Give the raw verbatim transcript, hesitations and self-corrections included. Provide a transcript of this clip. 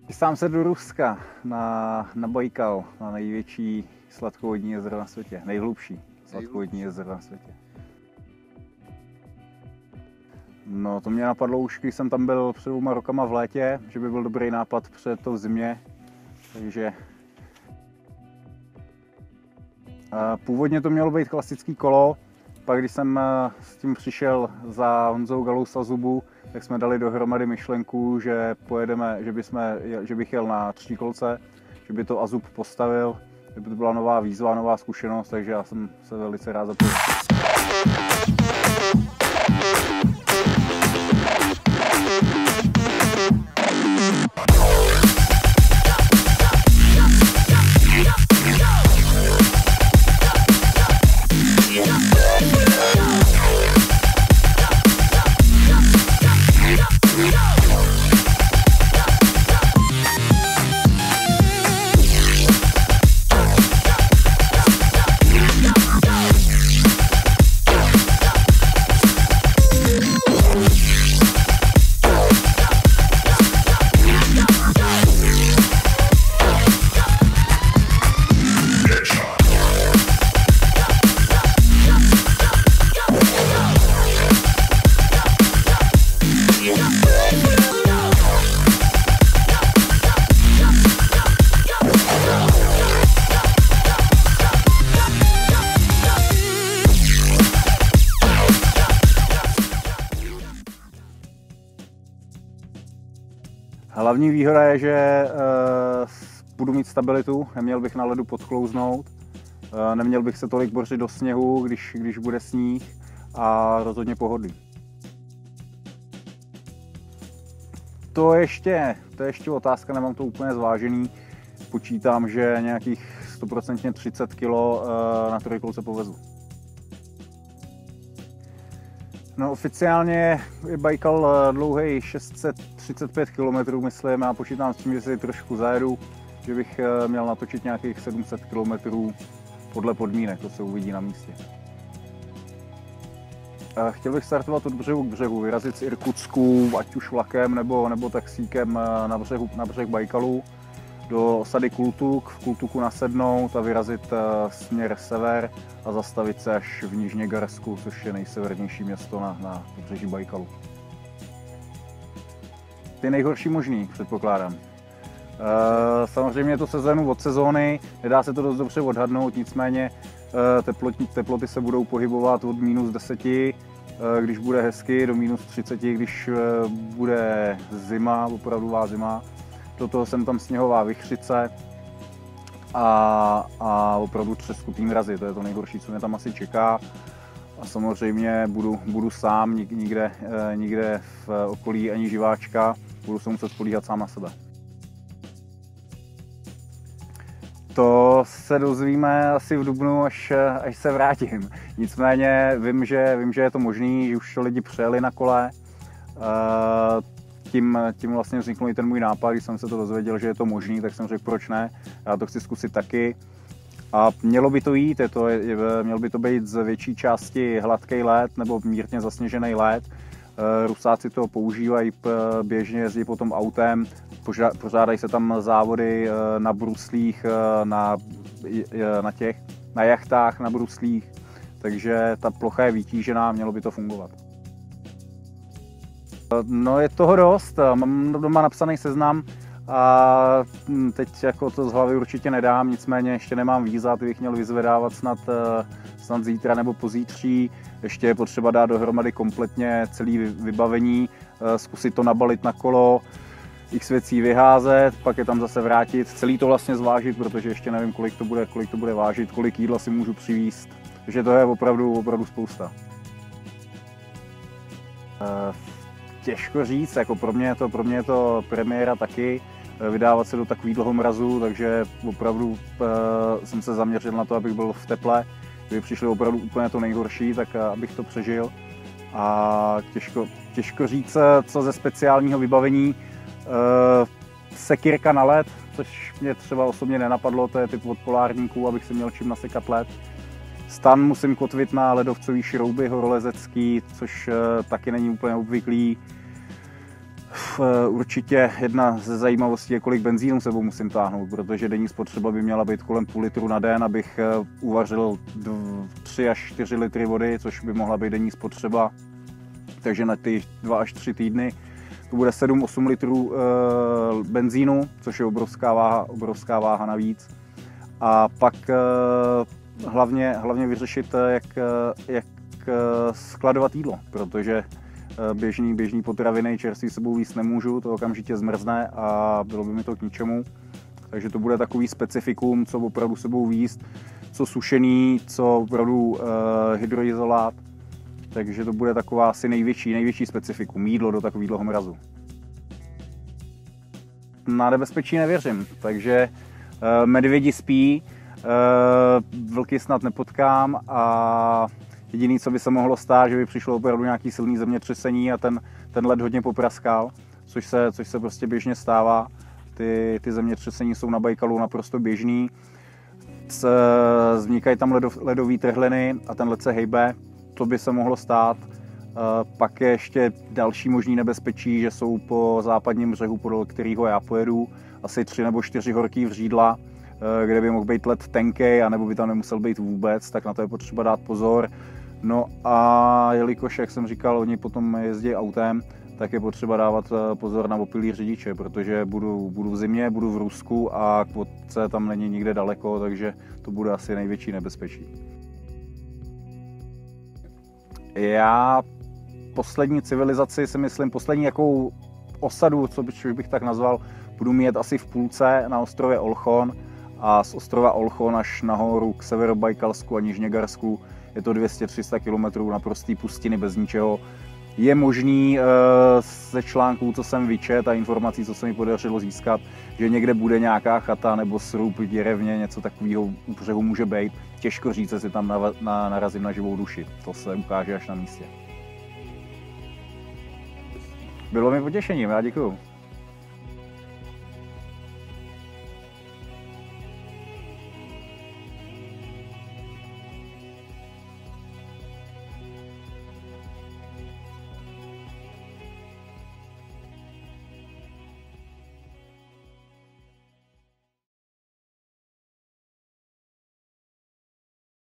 Chystám se do Ruska na, na Bajkal, na největší sladkovodní jezero na světě, nejhlubší sladkovodní jezero na světě. No, to mě napadlo už, když jsem tam byl před dvěma rokama v létě, že by byl dobrý nápad před to v zimě, takže původně to mělo být klasický kolo, pak když jsem s tím přišel za Honzou Galou z Azubu, tak jsme dali dohromady myšlenku, že pojedeme, že, bychom, že bych jel na tříkolce, že by to Azub postavil, že by to byla nová výzva, nová zkušenost, takže já jsem se velice rád zapojil. Hlavní výhoda je, že uh, budu mít stabilitu, neměl bych na ledu podklouznout, uh, neměl bych se tolik bořit do sněhu, když, když bude sníh, a rozhodně pohodlí. To ještě, to je ještě otázka, nemám to úplně zvážený. Počítám, že nějakých sto procent třicet kilo uh, na trojkolce povezu. No, oficiálně je Bajkal dlouhý šest set třicet pět kilometrů, myslím, a počítám s tím, že si trošku zajedu, že bych měl natočit nějakých sedm set kilometrů podle podmínek, to se uvidí na místě. Chtěl bych startovat od břehu k břehu, vyrazit z Irkutsku, ať už vlakem nebo, nebo taxíkem na, břehu, na břeh Bajkalu, do osady Kultuk, v Kultuku nasednout a vyrazit směr sever a zastavit se až v Nižněgarsku, což je nejsevernější město na, na pobřeží Bajkalu. Ty nejhorší možný, předpokládám. E, samozřejmě je to sezónu od sezóny, nedá se to dost dobře odhadnout, nicméně e, teploty, teploty se budou pohybovat od minus deseti, e, když bude hezky, do minus třiceti, když e, bude zima, opravdová zima. Do toho jsem tam sněhová vichřice a, a opravdu třeskutý mrazy, to je to nejhorší, co mě tam asi čeká. A samozřejmě budu, budu sám, nikde, nikde v okolí ani živáčka, budu se muset spolíhat sám na sebe. To se dozvíme asi v dubnu, až, až se vrátím. Nicméně vím, že, vím, že je to možný, že už lidi přijeli na kole. Tím, tím vlastně vznikl i ten můj nápad, když jsem se to dozvěděl, že je to možný, tak jsem řekl, proč ne, já to chci zkusit taky. A mělo by to jít, je to, je, měl by to být z větší části hladký led nebo mírně zasněžený led. Rusáci to používají běžně, jezdí potom autem, pořádají se tam závody na bruslích, na, na, těch, na jachtách na bruslích, takže ta plocha je vytížená, mělo by to fungovat. No, je toho dost, mám doma napsaný seznam a teď jako to z hlavy určitě nedám, nicméně ještě nemám víza, ty bych měl vyzvedávat snad, snad zítra nebo pozítří. Ještě je potřeba dát dohromady kompletně celé vybavení, zkusit to nabalit na kolo, x věcí vyházet, pak je tam zase vrátit, celý to vlastně zvážit, protože ještě nevím, kolik to bude, kolik to bude vážit, kolik jídla si můžu přivízt, takže to je opravdu, opravdu spousta. Těžko říct, jako pro mě je to, pro mě je to premiéra taky, vydávat se do takového mrazu, takže opravdu uh, jsem se zaměřil na to, abych byl v teple. Kdyby přišlo opravdu úplně to nejhorší, tak uh, abych to přežil. A těžko, těžko říct, co ze speciálního vybavení. Uh, sekírka na led, což mě třeba osobně nenapadlo, to je typ od polárníků, abych si měl čím nasekat led. Stan musím kotvit na ledovcový šrouby horolezecký, což uh, taky není úplně obvyklý. určitě jedna ze zajímavostí je, kolik benzínu sebou musím táhnout, protože denní spotřeba by měla být kolem půl litru na den, abych uvařil tři až čtyři litry vody, což by mohla být denní spotřeba. Takže na ty dva až tři týdny to bude sedm osm litrů e, benzínu, což je obrovská váha, obrovská váha navíc. A pak e, hlavně, hlavně vyřešit, jak, jak skladovat jídlo, protože běžný, běžný potraviny čerstvý sebou víc nemůžu, to okamžitě zmrzne a bylo by mi to k ničemu. Takže to bude takový specifikum, co opravdu sebou víc, co sušený, co opravdu e, hydroizolát. Takže to bude taková asi největší, největší specifikum, jídlo do takového mrazu. Na nebezpečí nevěřím, takže e, medvědi spí, e, vlky snad nepotkám a jediné, co by se mohlo stát, že by přišlo opravdu nějaký silný zemětřesení a ten, ten led hodně popraskal, což se, což se prostě běžně stává. Ty, ty zemětřesení jsou na Bajkalu naprosto běžný. Vznikají tam ledov, ledové trhliny a ten led se hejbe, to by se mohlo stát. Pak je ještě další možný nebezpečí, že jsou po západním břehu, podél kterého já pojedu, asi tři nebo čtyři horký vřídla, kde by mohl být led tenkej, anebo by tam nemusel být vůbec, tak na to je potřeba dát pozor. No a jelikož, jak jsem říkal, oni potom jezdí autem, tak je potřeba dávat pozor na opilý řidiče, protože budu, budu v zimě, budu v Rusku a k vodce tam není nikde daleko, takže to bude asi největší nebezpečí. Já poslední civilizaci si myslím, poslední jakou osadu, co bych, bych tak nazval, budu mít asi v půlce na ostrově Olchon a z ostrova Olchon až nahoru k Severobajkalsku a Nižněgarsku je to dvě stě tři sta kilometrů na prostý pustiny bez ničeho. Je možný ze článků, co jsem vyčet a informací, co se mi podařilo získat, že někde bude nějaká chata nebo srub, děrevně, něco takového u břehu může být. Těžko říct, jestli tam narazím na živou duši. To se ukáže až na místě. Bylo mi potěšením, já děkuju.